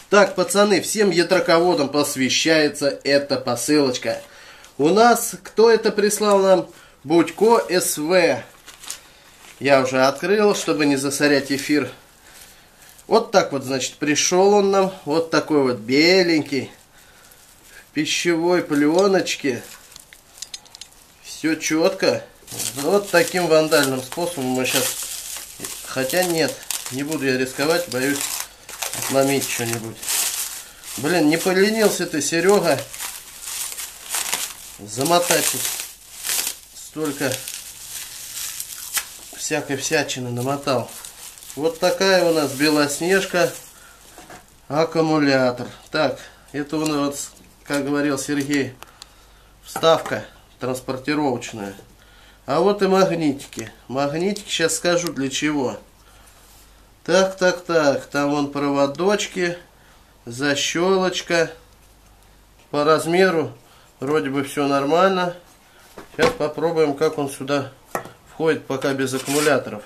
Так, пацаны, всем ятраководам посвящается эта посылочка. У нас, кто это прислал нам? Будько СВ. Я уже открыл, чтобы не засорять эфир. Вот так вот, значит, пришел он нам. Вот такой вот беленький. В пищевой пленочке. Все четко. Вот таким вандальным способом мы сейчас... Хотя нет, не буду я рисковать, боюсь отломить что-нибудь. Блин, не поленился ты, Серега, замотать тут столько всякой всячины намотал. Вот такая у нас Белоснежка аккумулятор. Так, это у нас, как говорил Сергей, вставка транспортировочная. А вот и магнитики. Магнитики сейчас скажу для чего. Так. Там вон проводочки, защелочка. По размеру вроде бы все нормально. Сейчас попробуем, как он сюда входит, пока без аккумуляторов.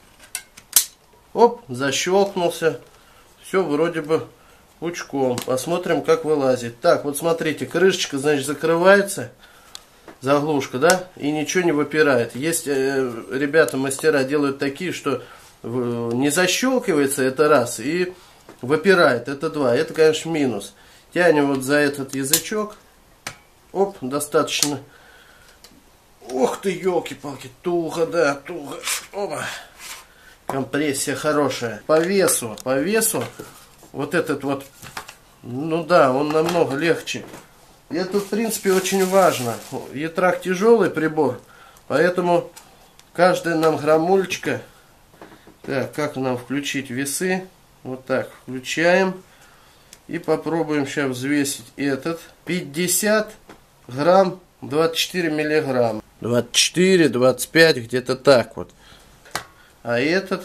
Оп, защелкнулся. Все вроде бы пучком. Посмотрим, как вылазит. Так, вот смотрите, крышечка, значит, закрывается. Заглушка, да? И ничего не выпирает. Есть ребята, мастера делают такие, что не защелкивается, это раз, и выпирает, это два. Это, конечно, минус. Тянем вот за этот язычок. Оп, достаточно. Ох ты, елки-палки, туго, да, туго. Опа. Компрессия хорошая. По весу, вот этот вот, ну да, он намного легче. И это, в принципе, очень важно. Ятрак тяжелый прибор, поэтому каждая нам граммульчика. Так, как нам включить весы? Вот так, включаем. И попробуем сейчас взвесить этот. 50 грамм, 24 миллиграмма. 24, 25, где-то так вот. А этот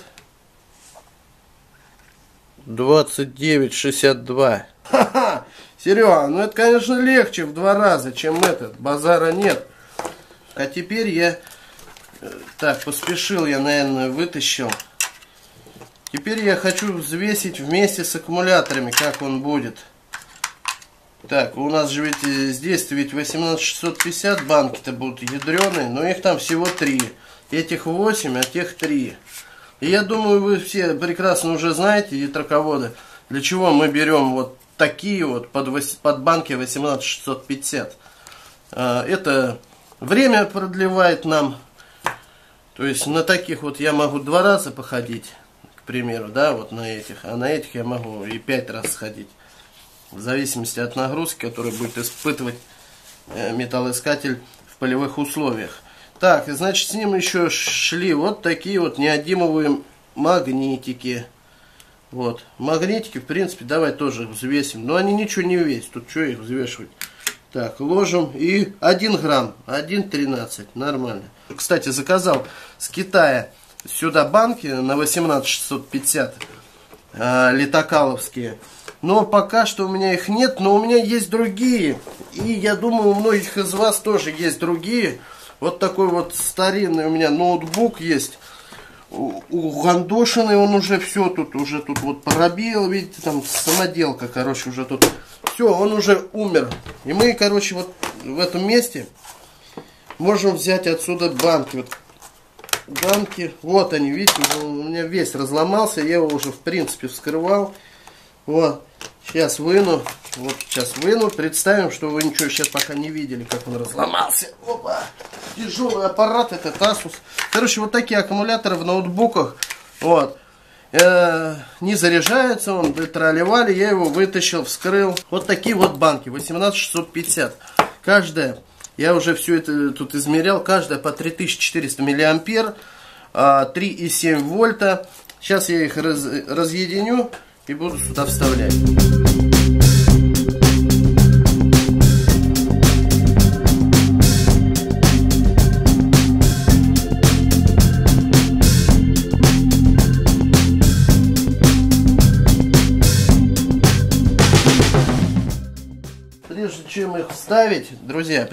29,62. Ха-ха! Серега, ну это, конечно, легче в 2 раза, чем этот. Базара нет. А теперь я... Так, поспешил я, наверное, вытащил. Теперь я хочу взвесить вместе с аккумуляторами, как он будет. Так, у нас же ведь здесь ведь 18650 банки-то будут ядреные, но их там всего 3. Этих 8, а тех 3. И я думаю, вы все прекрасно уже знаете, ятраководы, для чего мы берем вот такие вот под банки 18650. Это время продлевает нам. То есть на таких вот я могу 2 раза походить, к примеру, да, вот на этих. А на этих я могу и 5 раз сходить. В зависимости от нагрузки, которую будет испытывать металлоискатель в полевых условиях. Так, и значит, с ним еще шли вот такие вот неодимовые магнитики. Вот, магнитики, в принципе, давай тоже взвесим. Но они ничего не весят, тут что их взвешивать. Так, ложим и 1 грамм, 1,13, нормально. Кстати, заказал с Китая сюда банки на 18650, литокаловские. Но пока что у меня их нет, но у меня есть другие. И я думаю, у многих из вас тоже есть другие. Вот такой вот старинный у меня ноутбук есть. Угандошенный он уже все тут вот пробил, видите, там самоделка, короче, уже тут все, он уже умер. И мы, короче, вот в этом месте можем взять отсюда банки. Вот банки, вот они, видите, у меня весь разломался, я его уже в принципе вскрывал. Вот, сейчас выну, представим, что вы ничего сейчас пока не видели, как он разломался. Опа, тяжелый аппарат, этот Asus. Короче, вот такие аккумуляторы в ноутбуках, вот, не заряжается он, тролливали, я его вытащил, вскрыл. Вот такие вот банки, 18650, каждая, я уже все это тут измерял, каждая по 3400 миллиампер, 3,7 вольта. Сейчас я их разъединю и буду сюда вставлять. Прежде чем их вставить, друзья,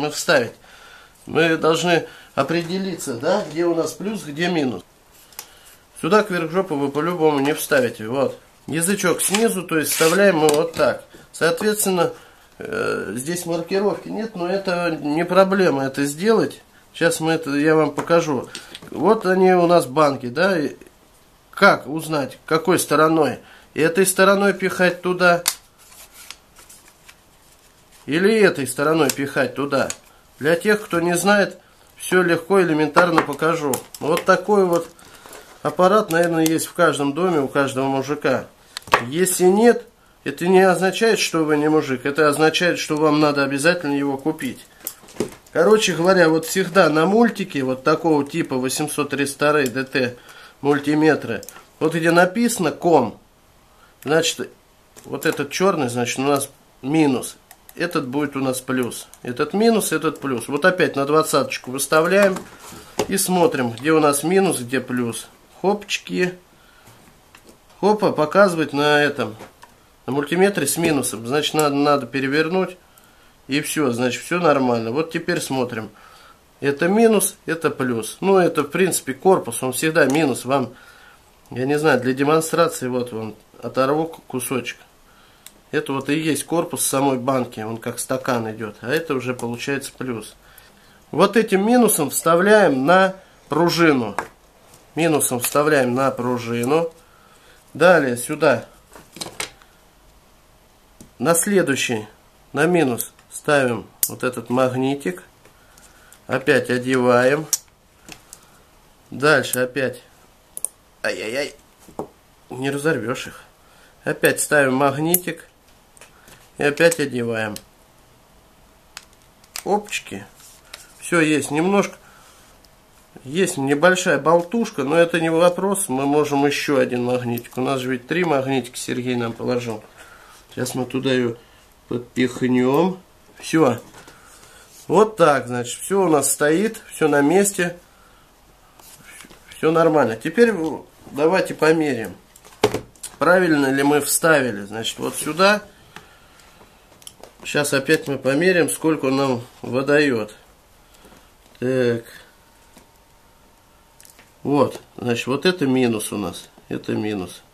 мы должны определиться, да, где у нас плюс, где минус. Сюда кверх жопы вы по-любому не вставите. Вот. язычок снизу, то есть вставляем его вот так. Соответственно, здесь маркировки нет, но это не проблема это сделать. Сейчас я вам покажу. Вот они у нас банки, да. Как узнать, какой стороной? Этой стороной пихать туда или этой стороной пихать туда? Для тех, кто не знает, все легко, элементарно покажу. Вот такой вот аппарат, наверное, есть в каждом доме, у каждого мужика. Если нет, это не означает, что вы не мужик. Это означает, что вам надо обязательно его купить. Короче говоря, вот всегда на мультике вот такого типа 832 ДТ мультиметры, вот где написано ком, значит, вот этот черный, значит, у нас минус. Этот будет у нас плюс. Этот минус, этот плюс. Вот опять на 20-очку выставляем и смотрим, где у нас минус, где плюс. Хопчики. Хопа показывает на этом, на мультиметре с минусом. Значит, надо перевернуть. И все, значит, все нормально. Вот теперь смотрим. Это минус, это плюс. Ну, это, в принципе, корпус. Он всегда минус. Вам, я не знаю, для демонстрации, вот вам оторву кусочек. Это вот и есть корпус самой банки. Он как стакан идет. А это уже получается плюс. Вот этим минусом вставляем на пружину. Минусом вставляем на пружину. Далее сюда. На следующий, на минус, ставим вот этот магнитик. Опять одеваем. Дальше опять. Ай-яй-яй. Не разорвешь их. Опять ставим магнитик. И опять одеваем. Опчики. Все, есть немножко. Есть небольшая болтушка, но это не вопрос. Мы можем еще один магнитик. У нас же ведь 3 магнитика Сергей нам положил. Сейчас мы туда ее подпихнем. Все. Вот так, значит, все у нас стоит, все на месте. Все нормально. Теперь давайте померяем. Правильно ли мы вставили. Значит, вот сюда. Сейчас опять мы померяем, сколько он нам выдает. Так. Вот, значит, вот это минус у нас. Это минус.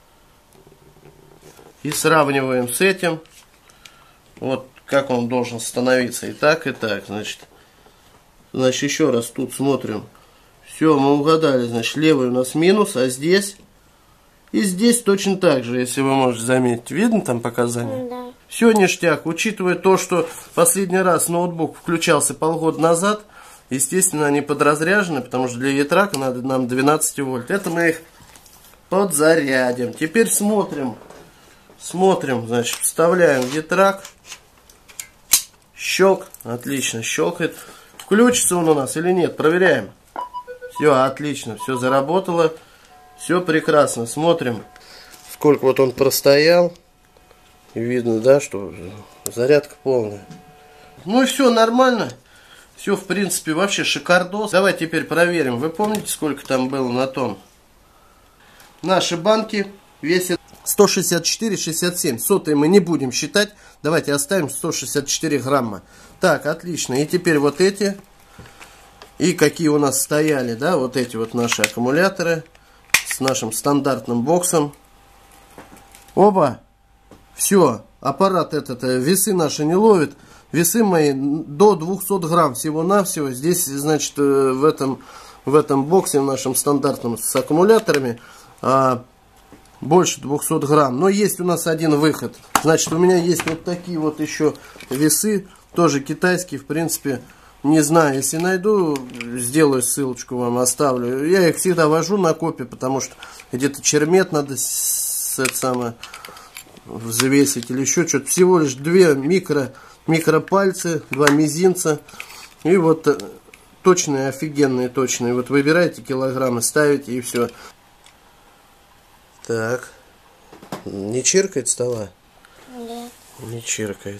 И сравниваем с этим. Вот как он должен становиться. И так, и так. Значит, еще раз тут смотрим. Все, мы угадали. Значит, левый у нас минус, а здесь... И здесь точно так же, если вы можете заметить. Видно там показания? Да. Все ништяк. Учитывая то, что последний раз ноутбук включался полгода назад, естественно, они подразряжены, потому что для ятрака надо нам 12 вольт. Это мы их подзарядим. Теперь смотрим. Смотрим, значит, вставляем в ятрак. Щелк. Отлично, щелкает. Включится он у нас или нет? Проверяем. Все, отлично, все заработало. Все прекрасно. Смотрим, сколько вот он простоял. И видно, да, что зарядка полная. Ну и все нормально. Все, в принципе, вообще шикардос. Давай теперь проверим. Вы помните, сколько там было на том? Наши банки весят 164,67. Сотые мы не будем считать. Давайте оставим 164 грамма. Так, отлично. И теперь вот эти. И какие у нас стояли, да, вот эти вот наши аккумуляторы. С нашим стандартным боксом. Оба. Все. Аппарат этот, весы наши не ловит. Весы мои до 200 грамм всего-навсего. Здесь, значит, в этом боксе, в нашем стандартном с аккумуляторами, больше 200 грамм. Но есть у нас один выход. Значит, у меня есть вот такие вот еще весы. Тоже китайские, в принципе. Не знаю, если найду, сделаю ссылочку вам, оставлю. Я их всегда вожу на копии, потому что где-то чермет надо взвесить или еще что-то. Всего лишь 2 микропальцы, 2 мизинца. И вот точные, офигенные, точные. Вот выбираете килограммы, ставите и все. Так. Не чиркает стола? Нет. Не чиркает.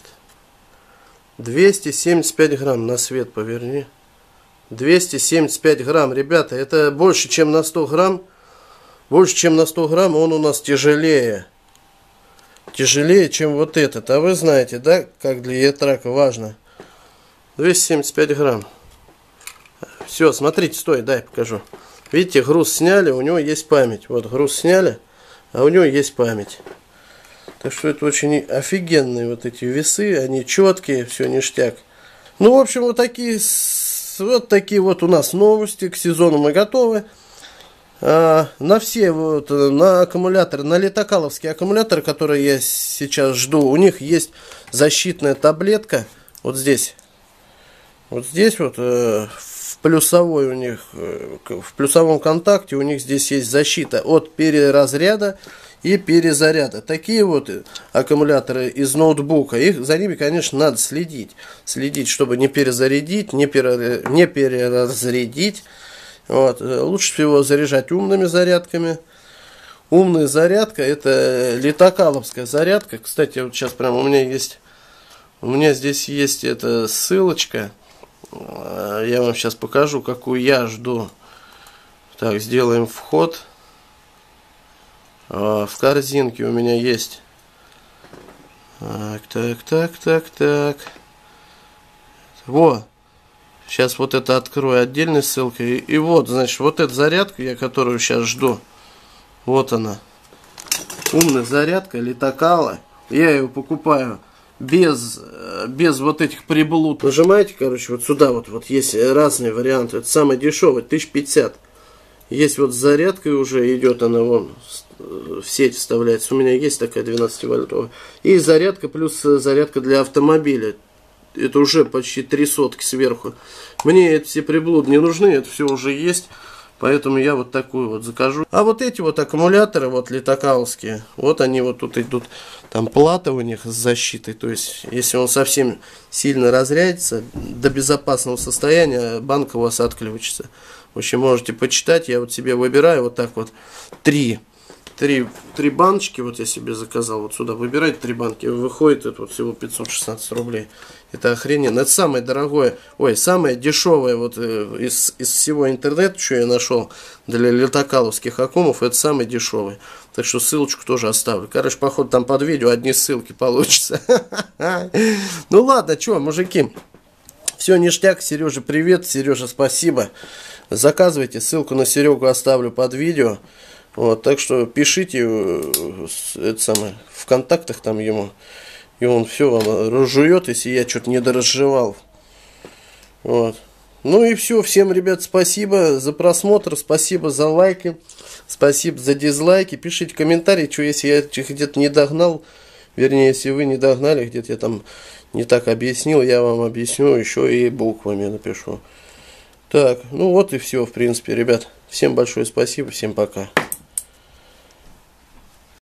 275 грамм, на свет поверни. 275 грамм, ребята, это больше, чем на 100 грамм. Больше, чем на 100 грамм, он у нас тяжелее. Тяжелее, чем вот этот. А вы знаете, да, как для ятрака важно. 275 грамм. Все, смотрите, стой, дай покажу. Видите, груз сняли, у него есть память. Вот груз сняли. а у него есть память. Так что это очень офигенные вот эти весы, они четкие, все ништяк. Ну, в общем, вот такие вот у нас новости, к сезону мы готовы. На все вот, на аккумуляторы, на литокаловские аккумуляторы, которые я сейчас жду, у них есть защитная таблетка, вот здесь вот, в плюсовой у них, в плюсовом контакте у них здесь есть защита от переразряда и перезаряда. Такие вот аккумуляторы из ноутбука, за ними, конечно, надо следить, чтобы не перезарядить, не переразрядить. Вот. Лучше всего заряжать умными зарядками. Умная зарядка — это литокаловская зарядка. Кстати, вот сейчас прямо у меня здесь есть эта ссылочка. Я вам сейчас покажу, какую я жду. Так, сделаем вход. В корзинке у меня есть. Так. Во. Сейчас вот это открою отдельной ссылкой. И вот, значит, вот эта зарядка, которую сейчас жду. Вот она. Умная зарядка литокала. Я ее покупаю без вот этих приблуд. Нажимаете, короче, вот сюда вот есть разные варианты. Это самый дешевый, 1050. Есть вот с зарядкой уже идет, она вон в сеть вставляется. У меня есть такая 12-вольтовая. И зарядка плюс зарядка для автомобиля. Это уже почти 3 сотки сверху. Мне эти все приблуды не нужны, это все уже есть. Поэтому я вот такую вот закажу. А вот эти вот аккумуляторы, вот литокаловские, вот они вот тут идут. Там плата у них с защитой. То есть, если он совсем сильно разрядится, до безопасного состояния банка у вас отключится. В общем, можете почитать. Я вот себе выбираю вот так вот три баночки, вот я себе заказал, вот сюда выбирать 3 банки, выходит это вот всего 516 рублей. Это охрененно. Это самое дорогое, самое дешевое вот из всего интернета, что я нашел для литокаловских аккумов, это самый дешевый. Так что ссылочку тоже оставлю. Короче, походу там под видео одни ссылки получится. Ну ладно, что, мужики, все ништяк. Сережа, привет. Сережа, спасибо. Заказывайте, ссылку на Серегу оставлю под видео. Вот, так что пишите это самое, в контактах там ему, и он все вам разжует, если я что-то не доразжевал. Вот. Ну и все, всем, ребят, спасибо за просмотр, спасибо за лайки, спасибо за дизлайки. Пишите комментарии, что если я где-то не догнал, вернее, если вы не догнали, где-то я там не так объяснил, я вам объясню, еще и буквами напишу. Так, ну вот и все, в принципе, ребят. Всем большое спасибо, всем пока.